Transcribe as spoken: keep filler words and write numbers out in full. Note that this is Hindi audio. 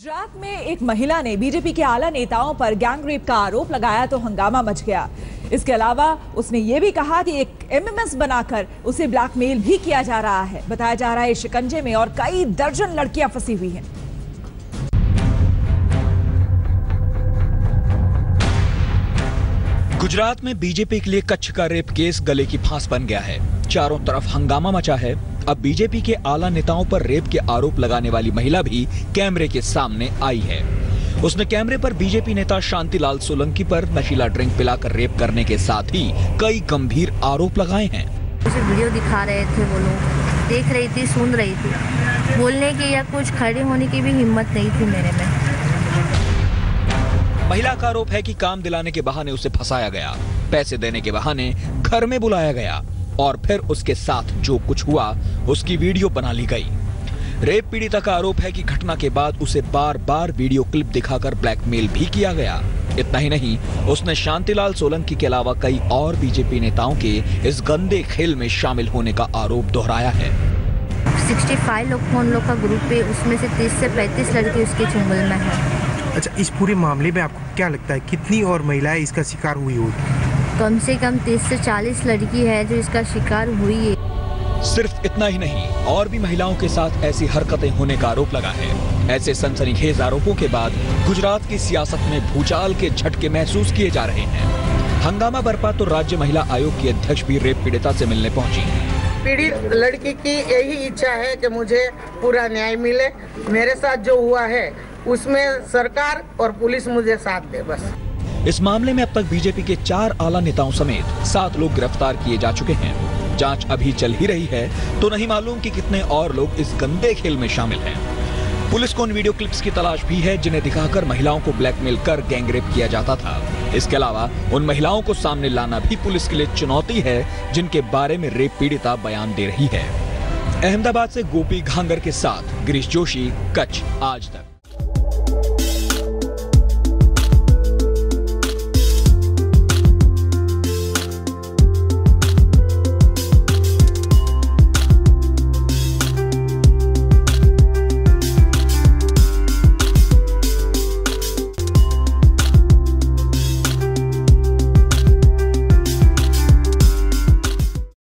गुजरात में एक महिला ने बीजेपी के आला नेताओं पर गैंग रेप का आरोप लगाया तो हंगामा मच गया। इसके अलावा उसने ये भी कहा कि एक एमएमएस बनाकर उसे ब्लैकमेल भी किया जा रहा है। बताया जा रहा है इस शिकंजे में और कई दर्जन लड़कियां फंसी हुई हैं। गुजरात में बीजेपी के लिए कच्छ का रेप केस गले की फांस बन गया है। चारों तरफ हंगामा मचा है। अब बीजेपी के आला नेताओं पर रेप के आरोप लगाने वाली महिला भी कैमरे के सामने आई है। उसने कैमरे पर बीजेपी नेता शांतिलाल सोलंकी पर नशीला ड्रिंक पिलाकर रेप करने के साथ ही कई गंभीर आरोप लगाए हैं। मुझे वीडियो दिखा रहे थे, वो लोग देख रही थी, सुन रही थी, बोलने की या कुछ खड़े होने की भी हिम्मत नहीं थी मेरे में। महिला का आरोप है कि काम दिलाने के बहाने उसे फंसाया गया, पैसे देने के बहाने घर में बुलाया गया और फिर उसके साथ जो कुछ हुआ उसकी वीडियो बना ली गई। रेप पीड़िता का आरोप है कि घटना के बाद उसे बार बार वीडियो क्लिप दिखाकर ब्लैकमेल भी किया गया। इतना ही नहीं, उसने शांतिलाल सोलंकी के अलावा कई और बीजेपी नेताओं के इस गंदे खेल में शामिल होने का आरोप दोहराया है। पैंसठ लोग उन लोग का ग्रुप है, उसमें से तीस से पैंतीस लड़के उसके चुंगल में है। अच्छा, इस पूरे मामले में आपको क्या लगता है कितनी और महिलाएं इसका शिकार हुई होगी? कम से कम तीस से चालीस लड़की है जो इसका शिकार हुई है। सिर्फ इतना ही नहीं, और भी महिलाओं के साथ ऐसी हरकतें होने का आरोप लगा है। ऐसे सनसनीखेज आरोपों के बाद गुजरात की सियासत में भूचाल के झटके महसूस किए जा रहे हैं। हंगामा बरपा तो राज्य महिला आयोग की अध्यक्ष भी रेप पीड़िता से मिलने पहुंची। पीड़ित लड़की की यही इच्छा है कि मुझे पूरा न्याय मिले। मेरे साथ जो हुआ है उसमें सरकार और पुलिस मुझे साथ दे बस। इस मामले में अब तक बीजेपी के चार आला नेताओं समेत सात लोग गिरफ्तार किए जा चुके हैं। जांच अभी चल ही रही है तो नहीं मालूम कि कितने और लोग इस गंदे खेल में शामिल हैं। पुलिस को उन वीडियो क्लिप्स की तलाश भी है जिन्हें दिखाकर महिलाओं को ब्लैकमेल कर गैंग रेप किया जाता था। इसके अलावा उन महिलाओं को सामने लाना भी पुलिस के लिए चुनौती है जिनके बारे में रेप पीड़िता बयान दे रही है। अहमदाबाद से गोपी घांगर के साथ गिरीश जोशी, कच्छ आज तक।